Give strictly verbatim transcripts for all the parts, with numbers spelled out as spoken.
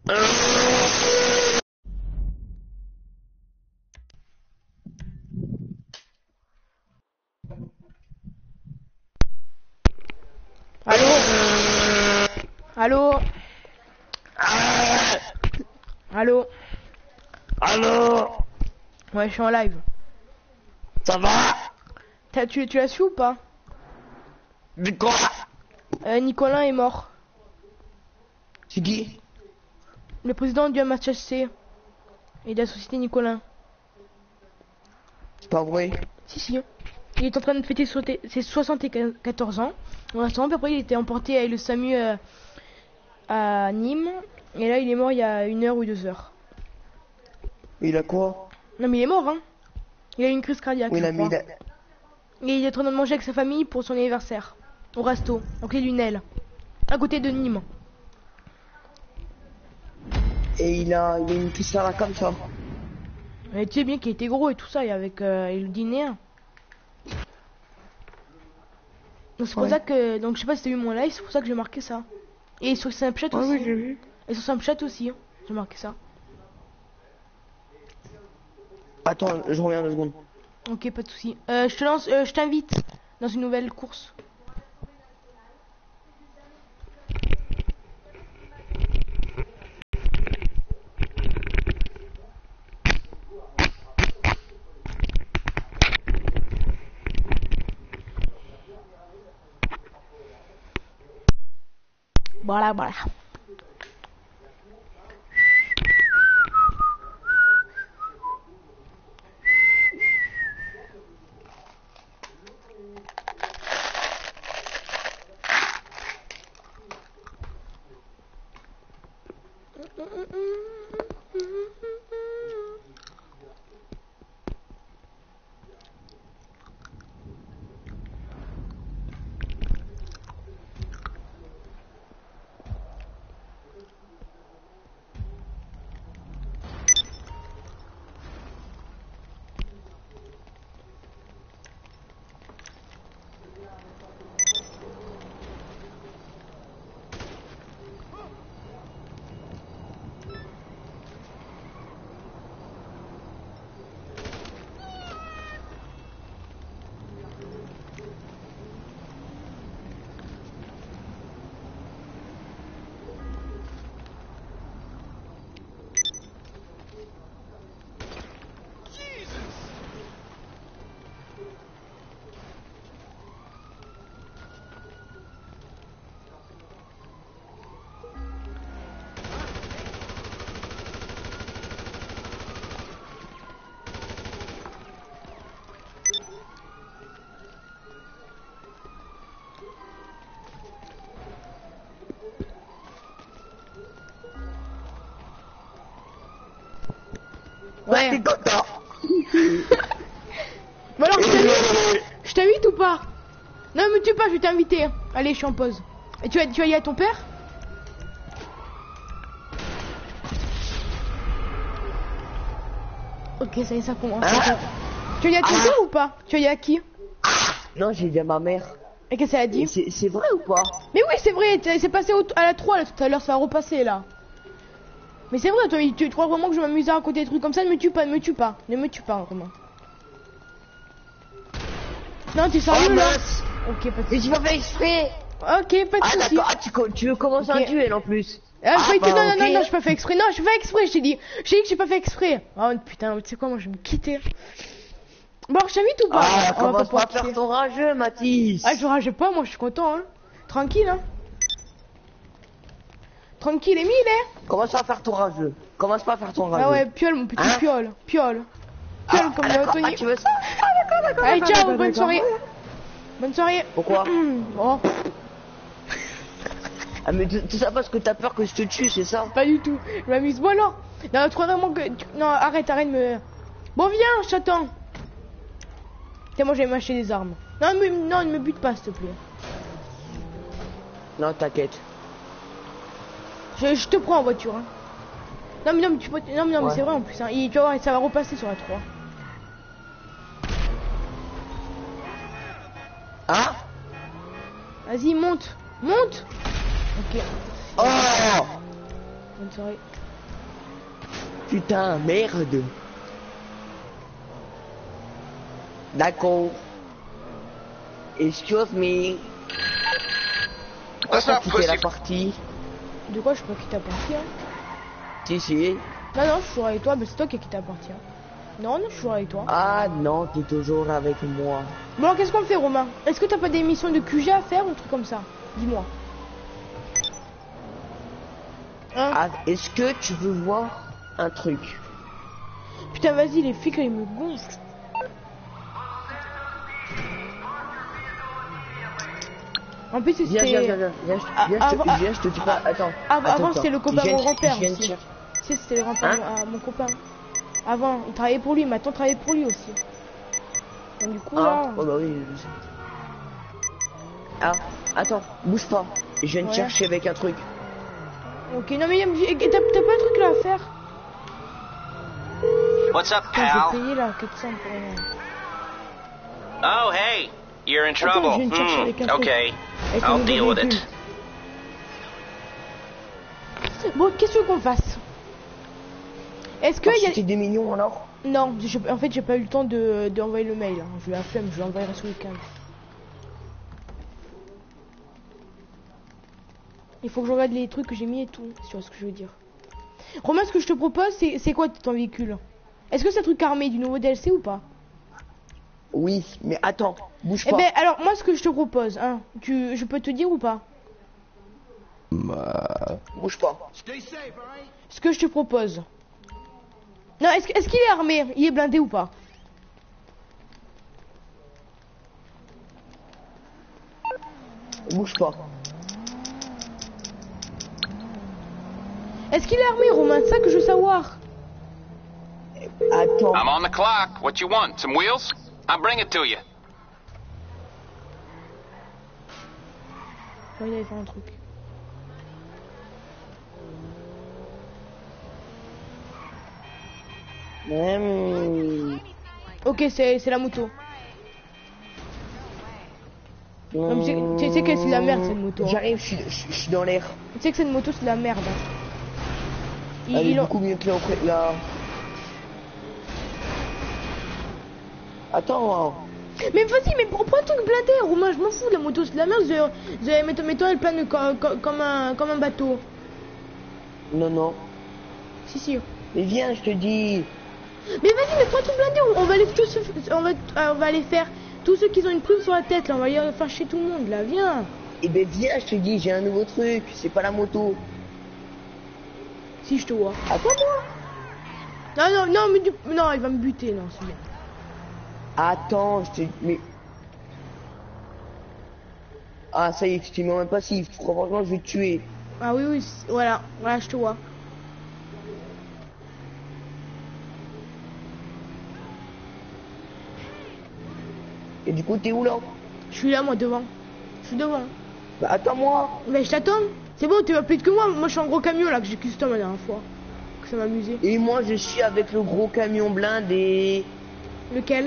Allô? Allô? Allô? Allô? Ouais, je suis en live. Ça va? T'as, tu, tu l'as su ou pas? De quoi? euh, Nicolas est mort. C'est qui? Le président du M H S C et de la société Nicolas. C'est pas vrai. Si, si. Il est en train de fêter ses soixante-quatorze ans. Pour l'instant, puis après il était emporté avec le SAMU euh, à Nîmes. Et là, il est mort il y a une heure ou deux heures. Il a quoi? Non, mais il est mort, hein. Il a eu une crise cardiaque. Oui, je il a mis crois. la... Et il est en train de manger avec sa famille pour son anniversaire. Au resto, en clé du Nel. À côté de Nîmes. Et il a, il a une crise cardiaque comme ça. Et tu sais bien qu'il était gros et tout ça, et avec euh, et le dîner. Donc c'est pour Ouais. ça que, donc je sais pas si t'as vu mon live, c'est pour ça que j'ai marqué ça. Et sur Snapchat Ouais, aussi. oui, j'ai vu. Et sur Snapchat aussi, hein. J'ai marqué ça. Attends, je reviens deux secondes. Ok, pas de souci. Euh, je te lance, euh, je t'invite dans une nouvelle course. Voilà, voilà. Ouais. T'es content? Bon alors, je t'invite. Je t'invite ou pas? Non, me tue pas, je vais t'inviter. Allez, je suis en pause. Et tu vas, tu vas y aller à ton père? Ok, ça y est, ça commence. Ah. Tu vas y aller à ton père ou pas? Tu vas y aller à qui? Non, j'ai dit à ma mère. Et qu'est-ce qu'elle a dit? C'est c'est vrai ou pas? Mais oui, c'est vrai, c'est passé au, à la trois là, tout à l'heure, ça va repasser là. Mais c'est vrai, toi, tu, tu crois vraiment que je vais m'amuser à raconter des trucs comme ça? Ne me tue pas, ne me tue pas. Ne me tue pas, vraiment. Non, t'es sérieux Oh, là? mince. Ok, pas de Mais soucis. tu m'as fait exprès. Ok, pas de Ah soucis. d'accord, ah, tu, co- tu veux commencer Ok. un duel en plus. Ah, Ah, j'ai bah, été- non, non, ok. non, non, j'ai pas fait exprès. Non, j'ai pas fait exprès, je t'ai dit. J'ai dit que j'ai pas fait exprès. Oh putain, tu sais quoi, moi je vais me quitter. Bon, alors, je t'invite ou pas? Ah, On va commence pas à quitter. faire ton rageux, Mathis. Ah, je rage pas, moi je suis content, hein. Tranquille, hein. Tranquille, Emile, hein. Commence pas à faire ton rageux. Commence pas à faire ton rageux. Ah ouais, piole, mon petit Hein piole. Piole. Piole Ah, comme ah, le d'accord, Tony. ah, tu veux ça? Ah, d'accord, d'accord. Allez, d'accord, ciao, d'accord, bonne d'accord. soirée. Bonne soirée. Pourquoi? Oh, Ah, mais tout tout ça parce que t'as peur que je te tue, c'est ça? pas du tout. Je m'amuse. Bon, alors. Non, tu crois vraiment que. tu- Non, arrête, arrête de me. Bon, viens, je t'attends. Tiens, moi, je vais m'acheter des armes. Non, mais, non, ne me bute pas, s'il te plaît. Non, t'inquiète. Je, je te prends en voiture, hein. Non, mais non, mais tu peux. Non, mais, non, mais Ouais. c'est vrai en plus, hein. Et tu vas voir, ça va repasser sur la trois. Hein? Vas-y, monte. Monte. Ok. Oh! Bonne soirée. Putain, merde. D'accord. Excuse me. Pourquoi Let's t'as not quitté la pussy. partie? De quoi je peux quitter la partie hein? Si, si. Non, non, je suis toujours avec toi, mais c'est toi qui as quitté la partie. Hein. Non, non, je suis toujours avec toi. Ah non, t'es toujours avec moi. Bon, alors qu'est-ce qu'on fait, Romain? Est-ce que t'as pas des missions de Q G à faire ou un truc comme ça? Dis-moi. Hein? Ah, est-ce que tu veux voir un truc? Putain, vas-y, les flics, là, ils me gonflent. En plus, Viens, viens, viens, c'était... viens, viens, je- Ah, viens, je te- avant- viens, je te dis pas. Attends. Avant, attends, avant attends. c'était le copain Je de mon viens de- grand-père je viens de aussi. cher- Tu sais, c'était le grand-père Hein à mon copain. Avant, il travaillait pour lui, maintenant il travaille pour lui aussi. Donc du coup, Ah, là... oh bah oui. je sais. Ah, attends, bouge pas. Je viens de Ouais. chercher avec un truc. Ok, non mais y a- t'as t'as pas un truc là à faire? What's up, Putain, pal? j'ai payé là, quatre cents pour rien. Oh, hey, you're in Attends, trouble. je viens de chercher avec un Hmm, truc. okay, Avec un I'll nouveau deal with véhicule. it. Bon, qu'est-ce qu'on fasse? Est-ce que Oh, y a... c'était des millions alors? Non, j'ai- en fait j'ai pas eu le temps de d'envoyer le mail. Hein. Je vais la flemme, je l'envoyerai ce week-end. Il faut que je regarde les trucs que j'ai mis et tout, si tu vois ce que je veux dire. Romain, ce que je te propose, c'est c'est quoi ton véhicule? Est-ce que c'est un truc armé du nouveau D L C ou pas? Oui, mais attends, bouge Eh pas. ben alors moi ce que je te propose, hein, tu, je peux te dire ou pas? Bouge pas. Ce que je te propose. Non, est-ce que- est-ce qu'il est armé? Il est blindé ou pas? Bouge pas. Est-ce qu'il est armé, Romain? C'est ça que je veux savoir. Attends. I'm on the clock. What you want? Some wheels? I'll bring it to you. Ouais, il allait faire un truc. Hum, Ok, c'est c'est la moto. Non, mais c'est- tu sais que c'est de la merde cette moto. Hein. J'arrive, je suis, je- je suis dans l'air. Tu sais que cette moto c'est de la merde. Hein. Ils- Elle est ils ont- beaucoup mieux que là. là. Attends. hein. Mais vas-y, mais prends prends un truc blindé, Romain, je m'en fous de la moto, c'est de la merde. Je, je, mettons, mettons elle plane co- co- comme un, comme un bateau. Non, non. Si, si. Mais viens, je te dis. Mais vas-y, mais prends un truc blindé, on, on va aller tous, on va, euh, on va aller faire tous ceux qui ont une plume sur la tête, là, on va aller faire chez tout le monde, là, viens. Eh ben viens, je te dis, j'ai un nouveau truc. C'est pas la moto. Si, je te vois. Attends-moi. Non, non, non, mais du... non, il va me buter, non, c'est bon. Attends, je te... Mais... Ah, ça y est, tu t'es mis en même passif. Franchement, je vais te tuer. Ah oui, oui, c'est- voilà, voilà, je te vois. Et du coup, t'es où là? Je suis là, moi, devant. Je suis devant. Bah attends-moi. Mais je t'attends. C'est bon, t'es plus vite que moi. Moi, je suis un gros camion, là, que j'ai custom la dernière fois. Que ça m'amusait. Et moi, je suis avec le gros camion blindé. Lequel?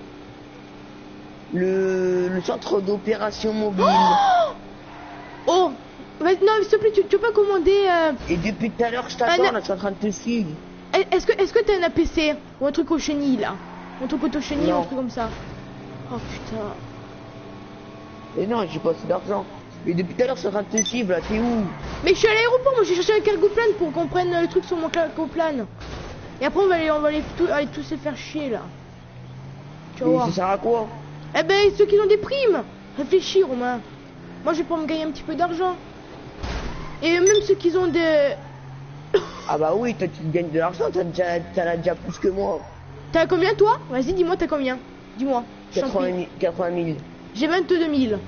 Le, le centre d'opération mobile. Oh, vas-y, non, s'il te plaît, tu, tu peux pas commander... euh, Et depuis tout à l'heure, je t'attends, Ah, non. là, je suis en train de te suivre. Est-ce que est-ce que t'as un A P C? Ou un truc aux chenilles, là? Un truc aux chenilles, Non. un truc comme ça. Oh, putain. Et non, j'ai pas assez d'argent. Et depuis tout à l'heure, je suis en train de te suivre, là, t'es où? Mais je suis à l'aéroport, moi, j'ai cherché un cargo plane pour qu'on prenne euh, le truc sur mon cargo plane. Et après, on va aller, on va aller, tout- aller tous se faire chier, là. Tu vas Mais voir. ça sert à quoi? Eh ben, ceux qui ont des primes. Réfléchis, Romain. Moi, je vais pas me gagner un petit peu d'argent. Et même ceux qui ont des... Ah bah oui, toi, tu gagnes de l'argent, t'as déjà, t'en as déjà plus que moi. T'as combien, toi? Vas-y, dis-moi, t'as combien? Dis-moi. je t'en prie. quatre-vingt mille. J'ai vingt-deux mille.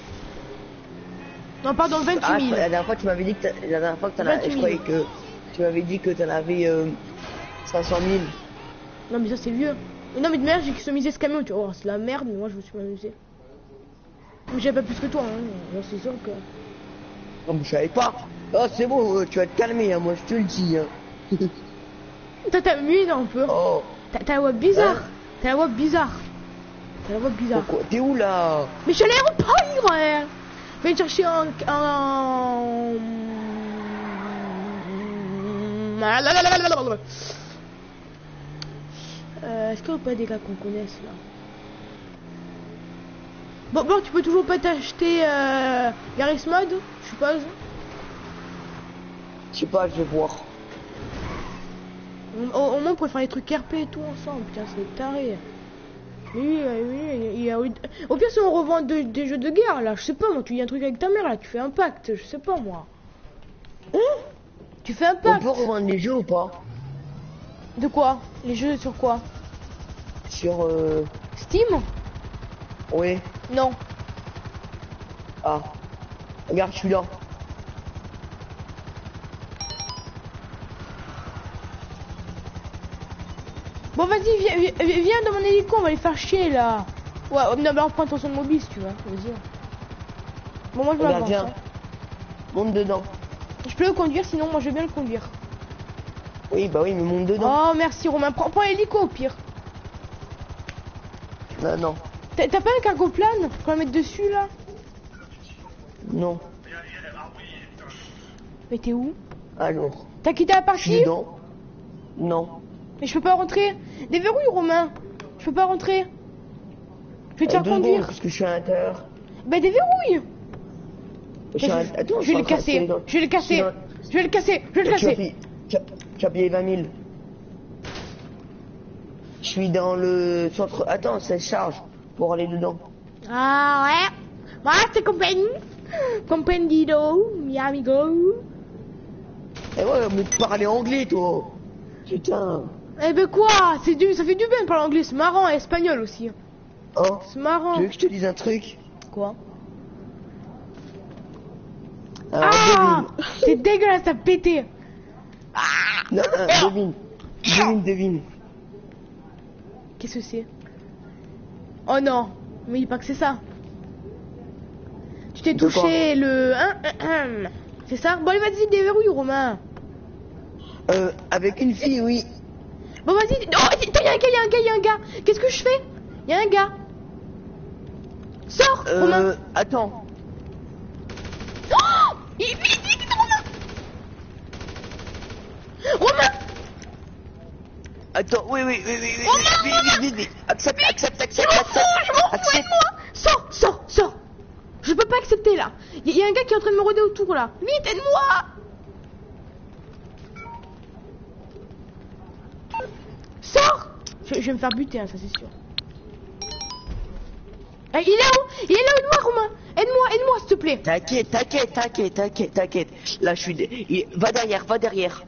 Non, pardon, Ah, vingt-huit la mille. dernière fois, tu m'avais dit que t'as- la dernière fois que t'en as, vingt-huit je mille. croyais que tu m'avais dit que t'en avais euh, cinq cent mille. Non, mais ça, c'est vieux. Mais non, mais de merde, j'ai customisé ce camion, tu vois. C'est la merde, mais moi, je me suis amusé. Mais j'avais pas plus que toi, hein. Là, c'est sûr que... Non, mais je savais pas. Oh, c'est bon, euh, tu vas te calmer, hein, moi, je te le dis. Hein. T'as t'as mué, là, un peu. Oh, T'as t'as la voix bizarre. Hein? T'as la voix bizarre. T'as la voix bizarre. pourquoi? T'es où, là? Mais je suis à l'aéroport, ouais. Viens chercher un... un... Euh, Est-ce qu'il n'y a pas des gars qu'on connaisse là? Bon, bon, tu peux toujours pas t'acheter euh, Garry's Mod, je suppose. Je sais pas, je vais voir. Au, au moins on pourrait faire des trucs R P et tout ensemble, putain c'est taré. Oui, oui, oui, il y a... Au pire si on revend de, des jeux de guerre là, je sais pas moi, tu dis un truc avec ta mère là, tu fais un pacte, je sais pas moi. Hein? Tu fais un On pacte. peut revendre les jeux ou pas? De quoi? Les jeux sur quoi? Sur euh... Steam? Oui. Non. Ah. Regarde, je suis là. Bon vas-y, viens, viens, viens dans mon hélico, on va les faire chier là. Ouais, non mais on prend ton son de mobile si tu veux, vas-y. Bon moi je Regarde, m'avance. viens. Hein. Monte dedans. Je peux le conduire sinon moi je vais bien le conduire. Oui, bah oui, mais monte dedans. Oh merci Romain, prends, prends l'hélico au pire. Non, non. T'as pas un cargo plane pour la mettre dessus là? Non. Mais t'es où? Alors. T'as quitté la Je suis partie? dedans. Non. Mais je peux pas rentrer. Déverrouille Romain. Je peux pas rentrer. Je vais te Euh, faire deux secondes, conduire. parce que je suis à l'intérieur. Bah déverrouille. Je suis à- Je, Attends, je suis vais en le train de casser. tirer dans- Je vais le casser. suis dans- Je vais le casser. Je vais le Tu as casser. payé- tu as- tu as payé vingt mille. Je suis dans le centre. Attends, ça charge pour aller dedans. Ah ouais. Moi c'est compagnie. Comprendido, mi amigo. Eh ouais, mais tu parlais anglais, toi. Putain. Eh ben quoi? C'est du, ça fait du bien de parler anglais. C'est marrant et espagnol aussi. Hein? C'est marrant. Tu veux que je te dise un truc? Quoi? Alors, Ah, devine. c'est dégueulasse, ça a pété. Non, non, devine. Devine, devine. Qu'est-ce que c'est? Oh non, mais il pas que c'est ça. Tu t'es De quoi? touché le... Hein, hein, hein. C'est ça? Bon allez vas-y, déverrouille Romain. Euh, avec une fille, oui. Bon vas-y, oh, attends, y'a un gars, y'a un gars, y'a un gars. Qu'est-ce que je fais? Y'a un gars. Sors, Romain. Euh, attends. Oh, il vite, vite, vite, Romain. Romain. Attends, oui, oui, oui, oui, oui, Oh, oui, non, oui, non, oui, oui, oui. Accepte, accepte, Je accepte, m'en fous, accepte. je m'en fous, Accepte. aide-moi. Sors, sors, sors. Je peux pas accepter là. Il y, y a un gars qui est en train de me rôder autour là. Vite, aide-moi. Sors. Je, je vais me faire buter, hein, ça c'est sûr. Ah, il est là-haut. Il est là, aide-moi, Romain. Aide-moi, aide-moi, s'il te plaît. T'inquiète, t'inquiète, t'inquiète, t'inquiète, t'inquiète. Là, je suis... dé- il- Va derrière, va derrière.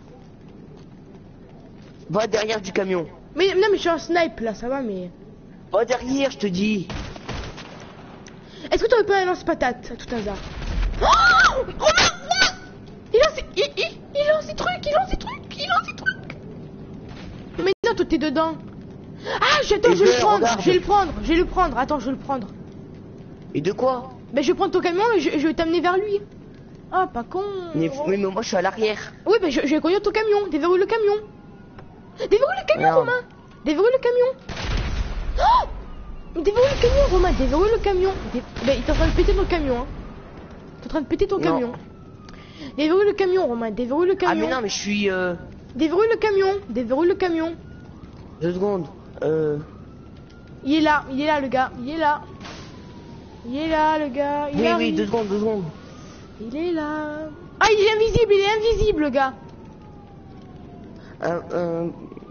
Va derrière du camion. Mais non, mais je suis en snipe là, ça va, mais. Va derrière, je te dis. Est-ce que tu aurais pas un lance-patate à tout hasard? Oh, Romain, Romain. Il lance, ses- il, il, il lance ses trucs, il lance ses trucs, il lance ses trucs. Mais non, toi t'es dedans. Ah, je, attends, Et je vais le je prendre, regarde. je vais le prendre, je vais le prendre. Attends, je vais le prendre. Et de quoi? Ben, je vais prendre ton camion et je, je vais t'amener vers lui. Ah, pas con. mais, Oui, mais moi, je suis à l'arrière. Oui, ben, je, je vais conduire ton camion. Déverrouille le camion. Déverrouille le camion, Merde. Romain. Déverrouille le camion. Oh, déverrouille le camion, Romain. Déverrouille le camion. Dé... Ben, il est en train de péter ton camion. Hein. T'es en train de péter ton Non. camion. Déverrouille le camion, Romain. Déverrouille le Ah, camion. mais non, mais je suis... Euh... Déverrouille le camion. Déverrouille le camion. Deux secondes. Euh... Il est là. Il est là, le gars. Il est là. Il est là, le gars. Il Oui, arrive. oui, deux secondes, deux secondes. Il est là. Ah, il est invisible. Il est invisible, le gars. Euh, euh...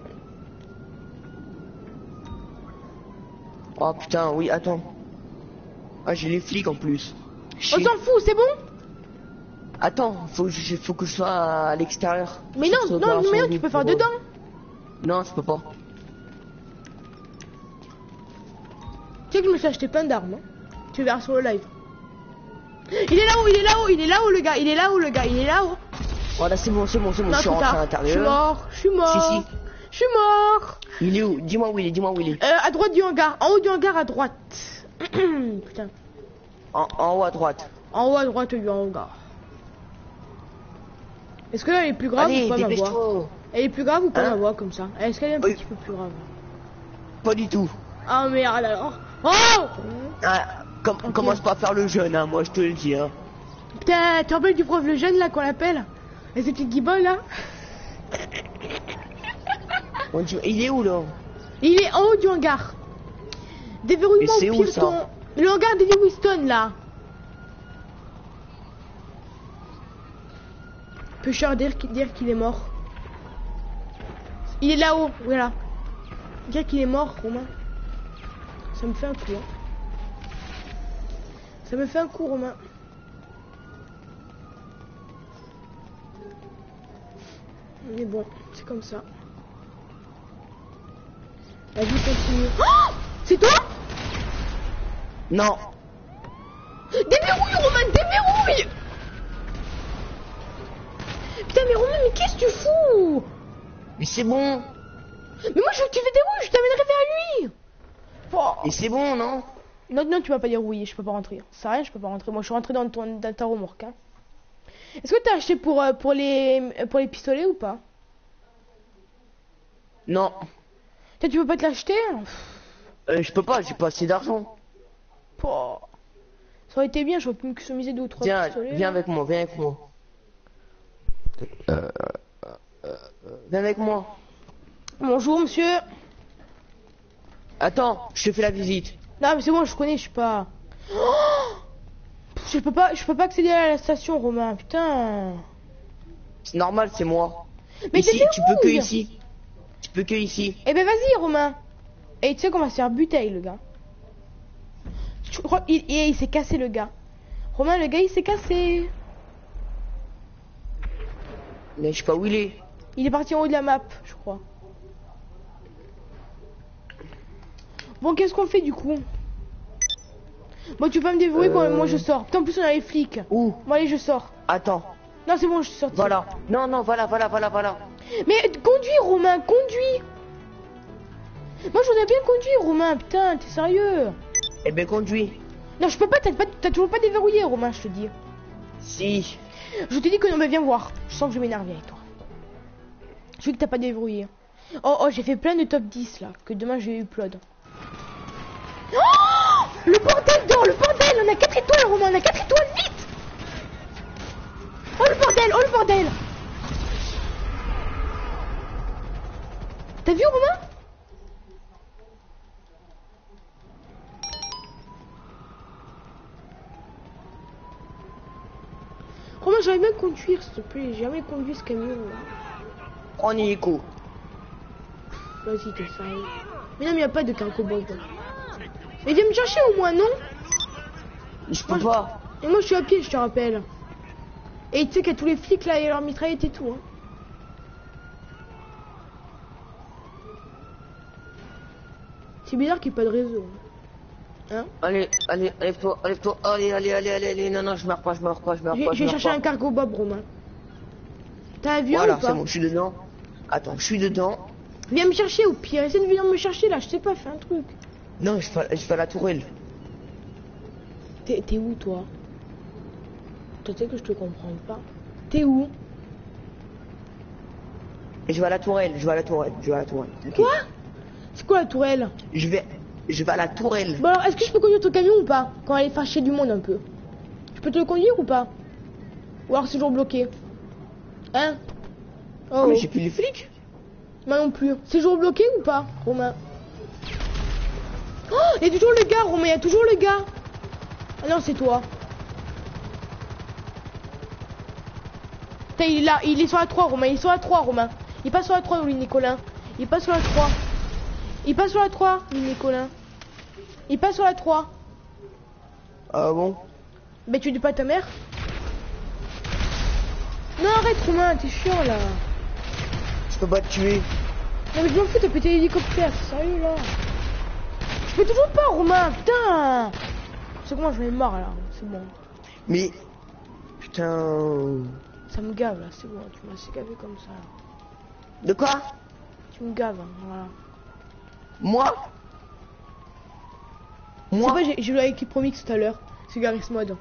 Oh putain, oui, attends. Ah, j'ai les flics en plus. On Chier. s'en fout, c'est bon? Attends, faut, que je- faut que je sois à l'extérieur. Mais non, Sur non, opération mais non, tu vide peux faire pour eux. dedans. Non, je peux pas. Tu sais que je me suis acheté plein d'armes. Hein. Tu verras sur le live. Il est là-haut, il est là-haut, il est là-haut, le gars. Il est là-haut, le gars. Il est là-haut. Voilà, c'est bon, c'est bon, c'est bon, Non, je suis trop rentré à tard. Je suis l'intérieur. mort. Je suis mort. Si, si. Je suis mort. Il est où? Dis-moi où il est, dis-moi où il est. Euh, à droite du hangar. En haut du hangar, à droite. Putain. En, en haut à droite. En haut à droite du hangar. Est-ce que là, elle est plus grave Allez, ou pas ma voix? dépêche-toi. Elle est plus grave ou pas Hein? ma voix comme ça? Est-ce qu'elle est un Oui. petit peu plus grave? Pas du tout. Ah merde alors. Oh Ah, com- Ok. Commence pas à faire le jeune, hein, moi je te le dis. Hein. Putain, tu te rappelles du prof le jeune là qu'on l'appelle? Et ces petites guibolles là? On dit- Il est où là? Il est en haut du hangar. Déverrouillement Et c'est au où, piloton. ça? Le hangar d'Eddie Winston là. Pusher dire qu'il dire qu'il est mort. Il est là-haut, voilà. Dire qu'il est mort, Romain. Ça me fait un coup. Hein. Ça me fait un coup, Romain. Mais bon, c'est comme ça. La vie continue. Oh, c'est toi? Non. Déverrouille, Romain, déverrouille. Putain, mais Romain, mais qu'est-ce que tu fous? Mais c'est bon. Mais moi, je veux que tu le dérouilles, je t'amènerai vers lui. Oh. Et c'est bon, non? Non, non, tu m'as pas dérouillé, je peux pas rentrer. C'est rien, je peux pas rentrer. Moi, je suis rentré dans, ton, dans ta remorque. Hein. Est-ce que t'as acheté pour, euh, pour, les, pour les pistolets ou pas? Non. Toi, tu peux pas te l'acheter? Euh, je peux pas, j'ai pas assez d'argent. Oh. Ça aurait été bien, j'aurais pu me customiser deux ou trois Viens, pistolets. viens là. avec moi, viens avec moi. Euh, euh, euh, viens avec moi. Bonjour, monsieur. Attends, je te fais la visite. Non, mais c'est bon, je connais, je suis pas... Oh, je peux pas, je peux pas accéder à la station, Romain, putain. C'est normal, c'est moi. Mais ici, tu peux que déverrouille. ici. Tu peux que ici. Eh ben vas-y, Romain. Et tu sais qu'on va se faire buter, le gars. Je crois il, il, il s'est cassé, le gars. Romain, le gars, il s'est cassé. Mais je sais pas où il est. Il est parti en haut de la map, je crois. Bon, qu'est-ce qu'on fait du coup? Bon, tu peux pas me dévouer quand Euh. moi je sors. Putain, en plus on a les flics. Où? Bon, allez, je sors. Attends. Non, c'est bon, je suis sorti. Voilà. Non, non, voilà, voilà, voilà, voilà. Mais conduis, Romain, conduis. Moi, je voudrais bien conduire, Romain. Putain, t'es sérieux? Eh ben, conduis. Non, je peux pas, t'as pas- t'as toujours pas déverrouillé, Romain, je te dis. Si. Je te dis que non, mais viens voir. Je sens que je vais m'énerver avec toi. Je sais que t'as pas déverrouillé. Oh, oh, j'ai fait plein de top dix là. Que demain je vais upload. Oh, le bordel d'or, le bordel. On a quatre étoiles, Romain. On a quatre étoiles, vite. Oh, le bordel, oh, le bordel. T'as vu, Romain? Romain, j'aurais bien conduire, s'il te plaît. J'ai jamais conduit ce camion là. Prends Nico. Vas-y, t'es sérieux. Mais non, mais y a pas de cargo-boy. Mais viens me chercher au moins, non? Je peux pas. Et moi, je suis à pied, je te rappelle. Et tu sais qu'il y a tous les flics là et leurs mitraillettes et tout. Hein. C'est bizarre qu'il n'y ait pas de réseau. Hein? Allez, allez, lève-toi, lève-toi. Allez, allez, allez, allez, allez. Non, non, je meurs pas, je meurs pas, je meurs Je pas. je vais chercher un cargo bob, Romain. T'as un avion Voilà, ou c'est pas? bon, je suis dedans. Attends, je suis dedans. Viens me chercher au pire. Essaie de venir me chercher là, je sais pas, fais un truc. Non, je fais, je fais la tourelle. T'es t'es où toi? Tu sais que je te comprends pas. T'es où? Et je vais à la tourelle, je vais à la tourelle, je vais à la tourelle. Ok. Quoi? C'est quoi la tourelle? Je vais, je vais à la tourelle. Bon alors, est-ce que je peux conduire ton camion ou pas? Quand elle est fâchée du monde un peu. Je peux te le conduire ou pas? Ou alors c'est toujours bloqué? Hein? Oh, Oh, mais j'ai plus les flics. moi non plus. C'est toujours bloqué ou pas, Romain? Oh, il y a toujours le gars, Romain, il y a toujours le gars. Ah non, c'est toi. Putain, il est là, il est sur la trois, Romain, il est sur la trois, Romain. Il passe sur la trois, lui, Nicolas. Il passe sur la trois. Il passe sur la trois, lui, Nicolas. Il passe sur la trois. Ah bon? Mais tu dis pas à ta mère? Non, arrête, Romain, t'es chiant, là. Je peux pas te tuer. Non, mais je m'en fous, t'as pété l'hélicoptère, c'est sérieux, là. Je peux toujours pas, Romain, putain. C'est comment je vais marre, là, c'est bon. Mais putain. Ça me gave, là, c'est bon, tu m'as assez gavé comme ça. De quoi? Tu me gaves, hein, voilà. Moi? C'est Moi? pas, j'ai j'ai joué avec les Promix tout à l'heure, c'est Garry's Mod.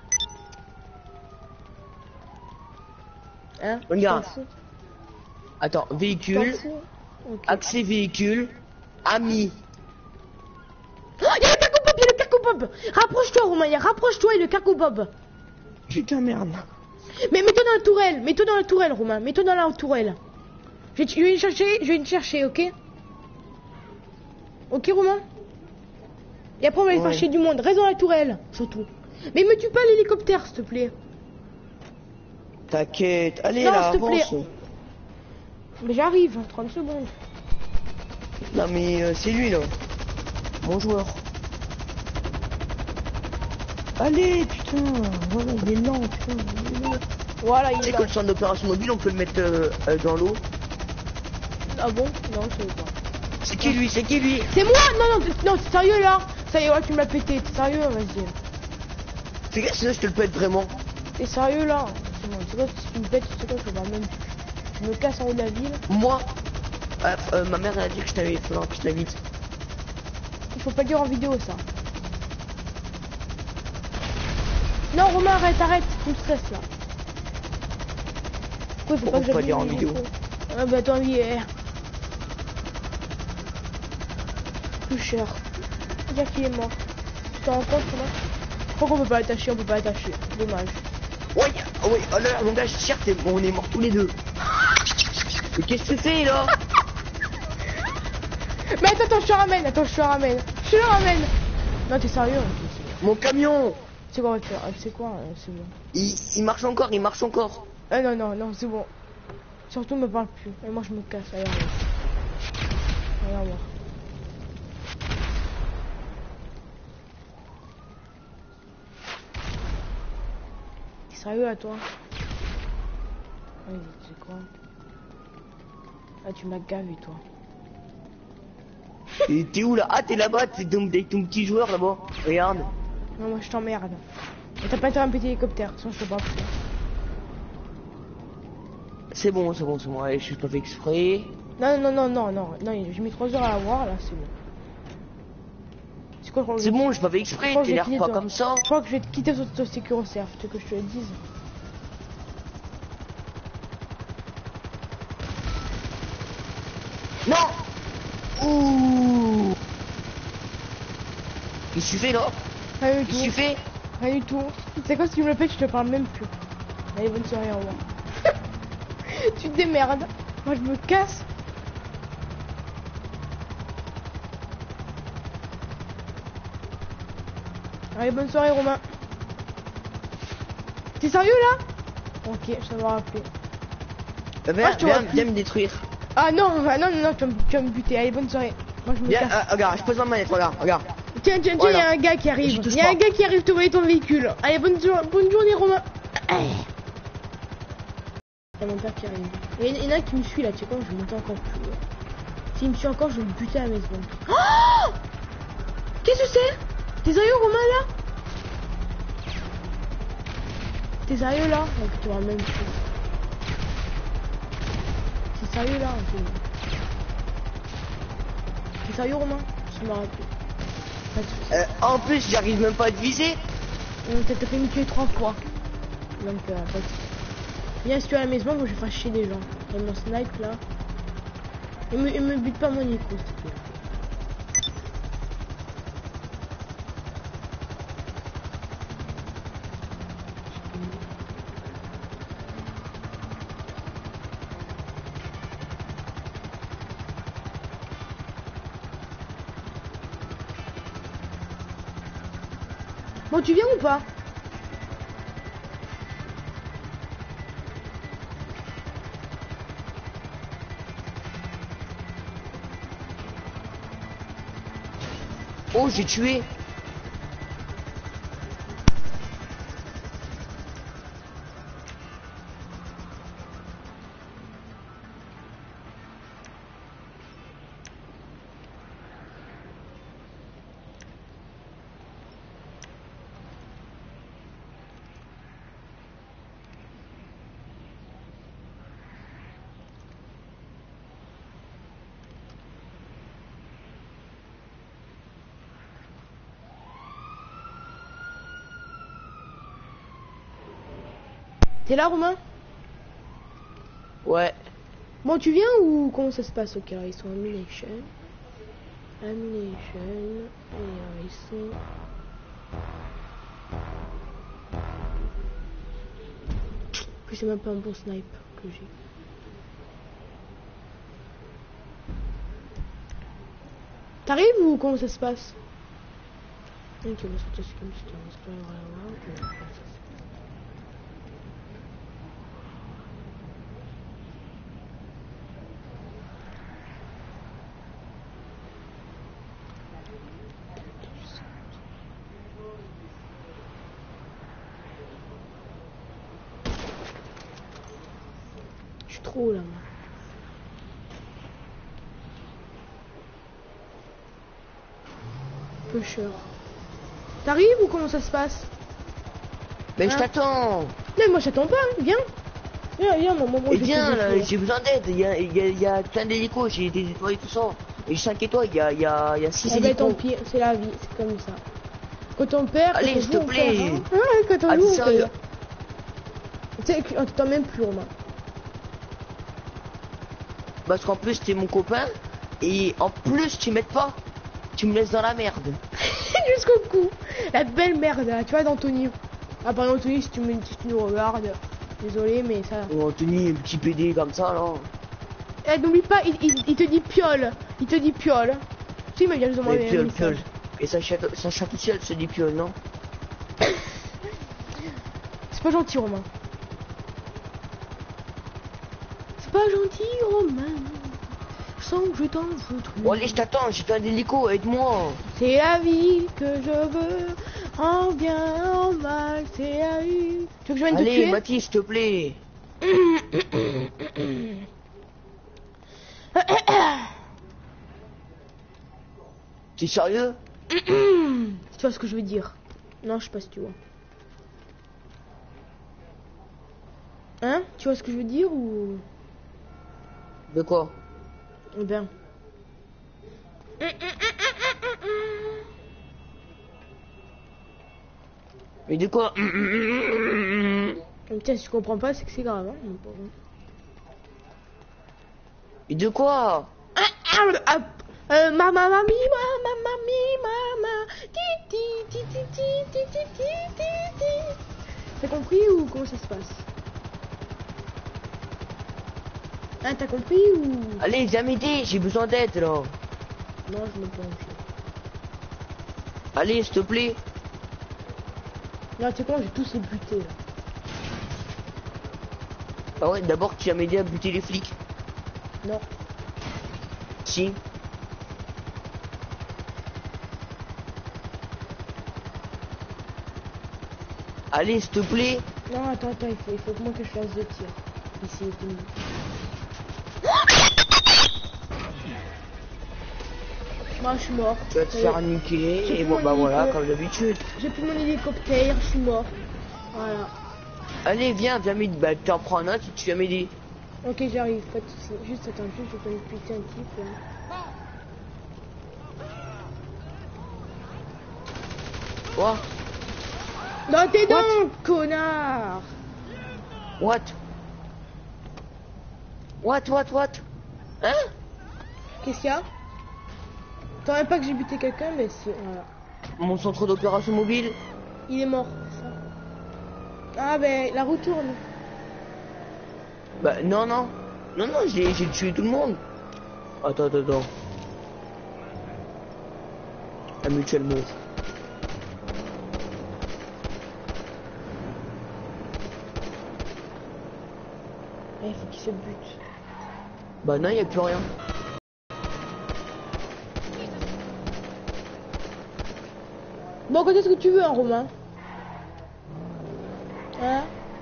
Hein? Regarde. Tu t'en fous? Attends, Tu t'en véhicule, fous? Ok. accès véhicule, ami. Oh, y'a le cargo bob, y'a le cargo bob. Rapproche-toi, Romain, y'a rapproche-toi et le cargo bob. Putain merde. Mais mets-toi dans la tourelle, mets-toi dans la tourelle, Romain, mets-toi dans la tourelle. Je vais, je vais te chercher, je vais te chercher, ok? Ok, Romain? Et après, on va aller Ouais. chercher du monde. Reste dans la tourelle, surtout. Mais me tue pas l'hélicoptère, s'il te plaît. T'inquiète. Allez Non, là, s'il te plaît. avance. Mais j'arrive, trente secondes. Non mais euh, c'est lui là. Mon joueur. Allez putain. Voilà, il est lent putain. il est lent. Voilà, il Tu sais est que là. le centre d'opération mobile on peut le mettre euh, euh, dans l'eau. Ah bon? Non, je sais pas. C'est qui lui? C'est qui lui? C'est moi! Non, non, t'es- non, t'es sérieux là? Ça y est, ouais, tu me l'as pété. T'es sérieux? Vas-y. Fais gaffe sinon je te le pète vraiment. T'es sérieux là? C'est bon, c'est quoi, si tu me pètes, c'est quoi, je vais même plus. Je me casse en haut de la ville. Moi euh, euh, ma mère elle a dit que je t'avais falloir que je t'invite. Il faut pas le dire en vidéo ça. Non, Romain, arrête, arrête. Tu me stresses là. Pourquoi il faut Pourquoi pas que faut pas j'appuie dire en le vidéo? micro? Ah bah attends, oui, eh. Plus cher. Dire qu'il est mort. Tu t'en rends compte, Romain? Je crois qu'on peut pas l'attacher, on peut pas l'attacher. Dommage. Ouais, ah ouais, oh là, mon gars, je suis sûr que t'es- on est morts tous les deux. Mais qu'est-ce que tu fais là? Mais attends, attends, je te ramène, attends, je te ramène. Je te le ramène. Non, t'es sérieux? Mon camion C'est quoi on va faire? Ah, c'est quoi? euh, C'est bon. il, il marche encore, il marche encore. Ah non, non, non, c'est bon. Surtout, me parle plus. Et moi, je me casse. Allez, regarde. Regarde moi. T'es sérieux là, toi? Vas-y, tu sais quoi? Ah, tu m'as gavé, toi. Et t'es où là? Ah t'es là-bas, t'es ton, t'es ton petit joueur là-bas. Regarde. Non, moi, je t'emmerde. Et t'as pas intérêt à me péter l'hélicoptère, sinon je te parle plus. C'est bon, c'est bon, c'est bon. Allez, je suis pas fait exprès. Non, non, non, non, non, non, j'ai mis trois heures à la voir, là, c'est bon. C'est quoi, je crois que C'est je- bon, je pas fait exprès. je crois que je vais T'énerve quitter pas ton- comme ça. Je crois que je vais te quitter sur ton sécurocert, tu veux que je te le dise. Non. Ouh. Qu'est-ce que tu fais là? Rien du Qu'est-ce que tu tout, fais? rien du tout. C'est quoi si tu me le pètes, je te parle même plus. Allez, bonne soirée, au revoir. Tu te démerdes. Moi, je me casse. Allez, bonne soirée, Romain. T'es sérieux, là? Ok, je t'avais rappelé. Euh, viens, Ah, je te vois viens, plus. viens me détruire. Ah non, ah, non, non, non, tu vas, me- tu vas me buter. Allez, bonne soirée. Moi, je me Viens, casse. euh, regarde, je pose ma manette, regarde, regarde. Tiens, tiens, tiens, il Voilà. y a un gars qui arrive. J'y touche Il y a un pas. gars qui arrive te voler ton véhicule. Allez, bonne, jour- bonne journée, Romain. Il y a mon père qui arrive. Il y en a- il y en a un qui me suit là, tu sais quoi, je vais monter encore plus haut. S'il me suit encore, je vais le buter à la maison. Oh, qu'est-ce que c'est? T'es sérieux, Romain, là? T'es sérieux, là? Donc, tu vas même plus. T'es sérieux, là? Ok. T'es sérieux, Romain? Je me rappelle. Pas de soucis. Euh, en plus, j'arrive même pas à te viser. On t'a fait me tuer trois fois. Donc, euh, pas de soucis. Viens, si tu es à la maison, moi je vais faire chier des gens. Et mon snipe là. Et me, et me bute pas mon Nico, s'il te plaît. Bon, tu viens ou pas? Oh, j'ai tué. T'es là, Romain? Ouais. Bon, tu viens ou comment ça se passe? Ok, alors ils sont Amination. Amination. Et alors, ils sont. En plus, c'est même pas un bon snipe que j'ai. T'arrives ou comment ça se passe? Ok, bah, c'est juste comme si t'avais un screen, voilà, ok. Je suis trop là, moi. Pusher. T'arrives ou comment ça se passe? Mais je Hein? t'attends. Non, moi j'attends pas, hein. Viens. Viens, viens, mon moment. Et viens, là, j'ai besoin d'aide. Il y a, il y, a, il y a plein d'hélicos, j'ai des étoiles et tout ça. Et cinq étoiles, il y a, il y a, il y a six Eh ben tant hélicos. pis, c'est la vie, c'est comme ça. Quand on perd, Allez, quand on s'il joue, te on plaît. perd, hein. Ouais, quand on Ah, joue, t'es on sérieux? perd. Tu sais, on t'entend même plus, Romain. Parce qu'en plus, t'es mon copain. Et en plus, tu m'aides pas. Tu me laisses dans la merde. Jusqu'au cou. La belle merde, là, tu vois, d'Anthony. Ah, pardon, Anthony, si tu, me, si tu nous regardes. Désolé, mais ça. Oh, Anthony, un petit P D comme ça, là. Eh, n'oublie pas, il, il, il te dit piole. Il te dit piole. Tu sais, il m'a bien demandé Mais un piole, message. piole. Et ça chatte, ça chatte aussi, elle se dit piole, non? C'est pas gentil, Romain. C'est pas gentil, Romain. Je sens que je t'en foutre. Bon, allez, je t'attends, j'ai plein d'hélicos, aide-moi. C'est la vie que je veux. En bien, en mal, c'est la vie. Tu veux que je vienne te Allez, tuer? Mathis, s'il te plaît. T'es sérieux? Tu vois ce que je veux dire? Non, je sais pas si tu vois. Hein? Tu vois ce que je veux dire ou... De quoi? Eh ben... Mais de quoi? Tiens, si tu comprends pas, c'est que c'est grave. Hein? Mais de quoi? Euh, mama, mami, mama, mami, mama. Ti, ti, ti, ti, ti, ti, ti, ti, ti, ti. T'as compris ou comment ça se passe? Hein, t'as compris ou... Allez, viens m'aider, j'ai besoin d'aide, là. Non, je me plonge. Allez, s'il te plaît. Non, tu sais quoi, j'ai tous les butés, là. Ah ouais, d'abord, tu vas m'aider à buter les flics. Non. Si. Allez, s'il te plaît. Non, attends, attends, il faut, il faut que moi que je fasse deux tirs. Ici, c'est mieux. Moi, je suis mort. Tu vas te Ça y faire est. niquer. J'ai Et plus bon, mon bah voilà, hélico. comme d'habitude. J'ai plus mon hélicoptère, je suis mort. Voilà. Allez, viens, viens m'aider. Bah, t'en prends un autre, tu vas m'aider. Ok, j'arrive, pas de soucis. Juste, attends, juste, je vais me péter un type. Là. Quoi? Dans tes What? dents, connard! What? What, what, what? Hein? Qu'est-ce qu'il y a? T'aurais pas que j'ai buté quelqu'un, mais c'est... Voilà. Mon centre d'opération mobile? Il est mort, c'est ça. Ah, ben, la roue tourne. Bah, non, non. Non, non, j'ai j'ai tué tout le monde. Attends, attends, attends. La mutuelle move. Il faut qu'il se bute. Bah non, y a plus rien. Bon, quand est-ce que tu veux, hein, Romain? Hein?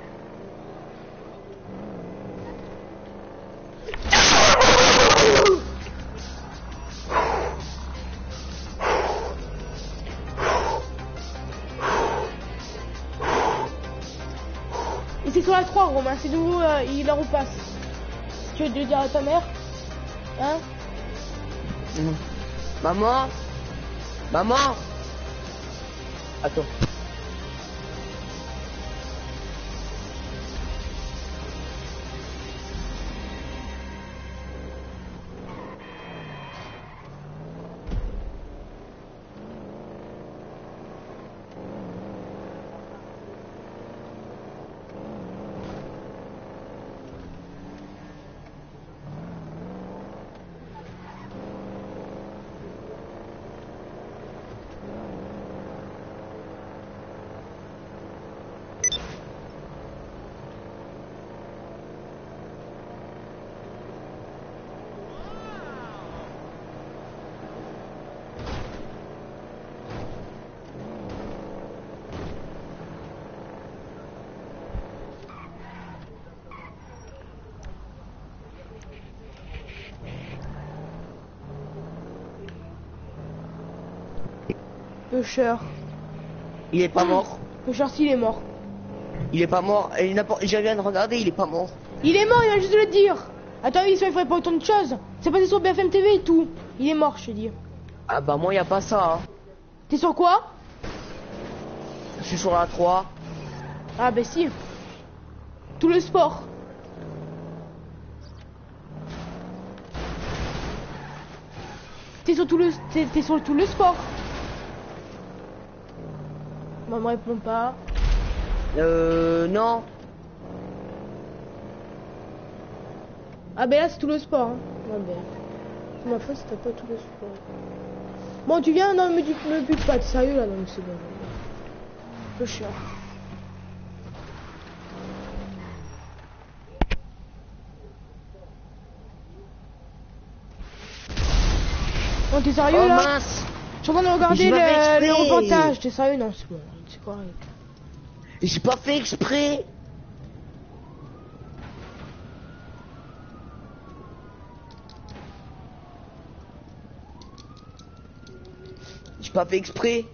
Et c'est sur la trois, Romain, c'est nouveau, euh, il la repasse. Tu veux le dire à ta mère? Hein? Mmh. Maman? Maman? Attends. Le cher. Il est pas mort. Le cher, s'il est mort. Il est pas mort. Et n'importe. Je viens de regarder, il est pas mort. Il est mort, il a juste de le dire. Attends, il ferait pas autant de choses. C'est passé sur B F M T V et tout. Il est mort, je te dis. Ah bah moi y a pas ça. Hein. T'es sur quoi? Je suis sur la trois. Ah bah si. Tout le sport. T'es sur tout le, t'es, t'es sur tout le sport. Moi, me réponds pas. Euh non. Ah ben là c'est tout le sport. Hein. Ouais, ben. C'est ma faute si t'as pas tout le sport. Bon tu viens, non me, me bute pas, t'es sérieux là, non mais c'est bon. Le chien. Non t'es sérieux Oh là? mince. Je suis en train de regarder J'ai pas fait le, exprès. le reportage, t'es sérieux? Non c'est bon, c'est correct. J'ai pas fait exprès. J'ai pas fait exprès.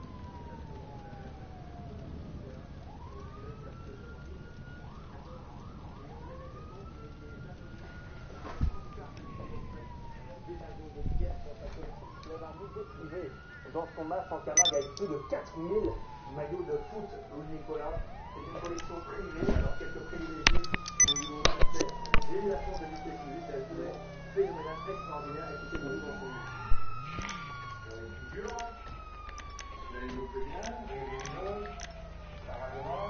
Dans son match en Camargue avec plus de quatre mille maillots de foot, Louis Nicolas. C'est une collection privée, alors quelques privilégiés au niveau français. J'ai eu la chance de visiter ce musée, c'est absolument phénoménal, extraordinaire. Écoutez, nous dans son musée. Figurant, la Ligue Pénale, Réunion, Saragona,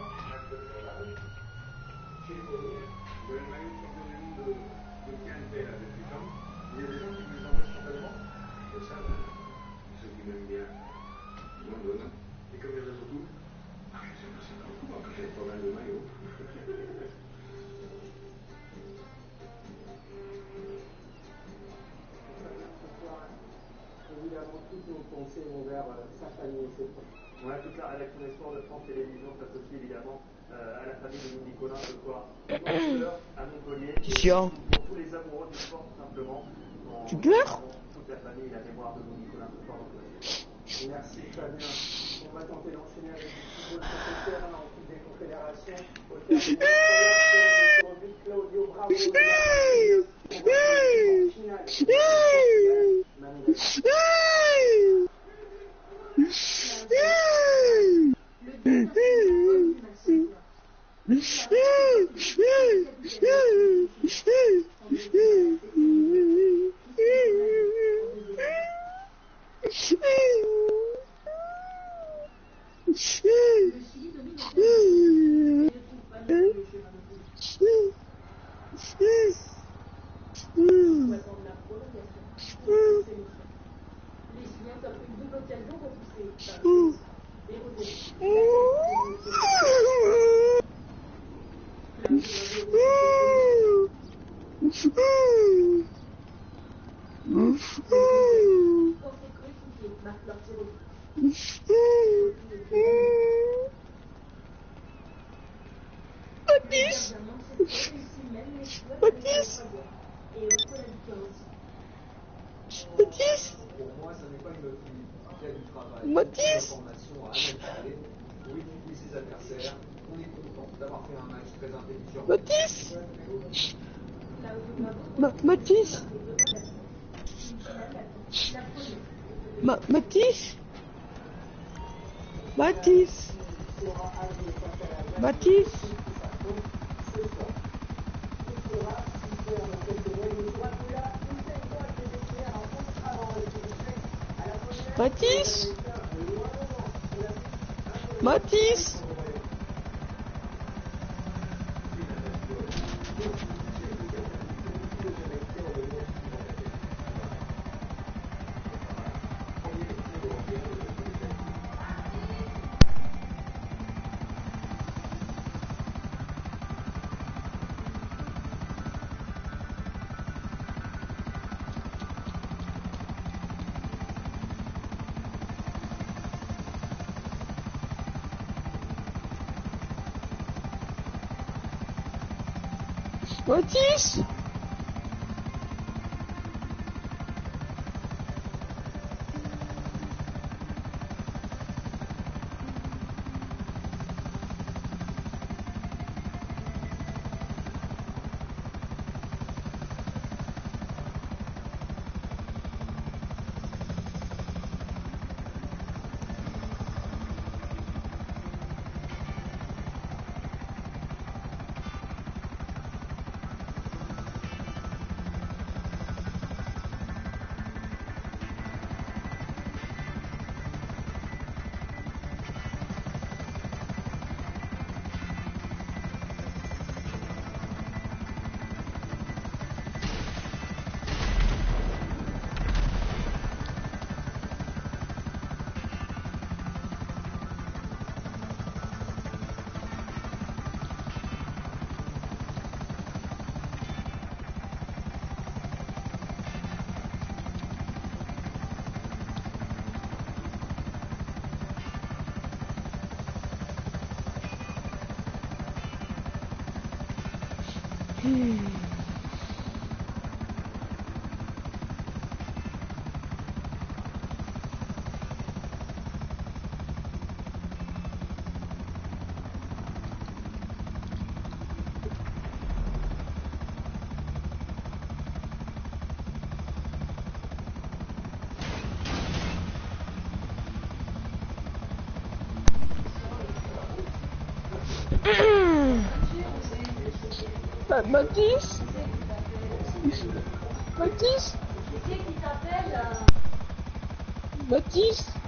chez les Polonais, vous avez le maillot de champion du monde de, de T N T là depuis quand? Il y a des gens qui vous les envoient spontanément? C'est ça, ceux qui m'aiment bien. Ils m'en donnent. Et comme il y en a surtout, ah, je sais pas, c'est pas beaucoup, j'ai pas mal de maillots. Évidemment, toutes nos pensées vont vers euh, sa famille et ses proches. Voilà, toute la rédaction des sports de France Télévisions s'associe évidemment euh, à la famille de Louis Nicolas ce soir. À Montpellier. Tiens. Pour tous les amoureux du sport, tout simplement. Tu pleures? Toute la famille et la mémoire de Louis Nicolas ce soir. Merci Fabien. On va tenter d'enchaîner avec du football sur le terrain en Coupe des Confédérations. Au terme de but, Claudio Bravo. Mathis. Mathis. Mathis. Pour moi, ce n'est pas une loterie. Il y a du travail, Mathis. une formation à analyser, pour étudier ses adversaires. On est content d'avoir fait un match très intelligent. Mathis. Ma Mathis. Ma Mathis. Mathis. Mathis. Mathis. Mathis. Mathis. Hmm. Ma- Mathis Mathis Mathis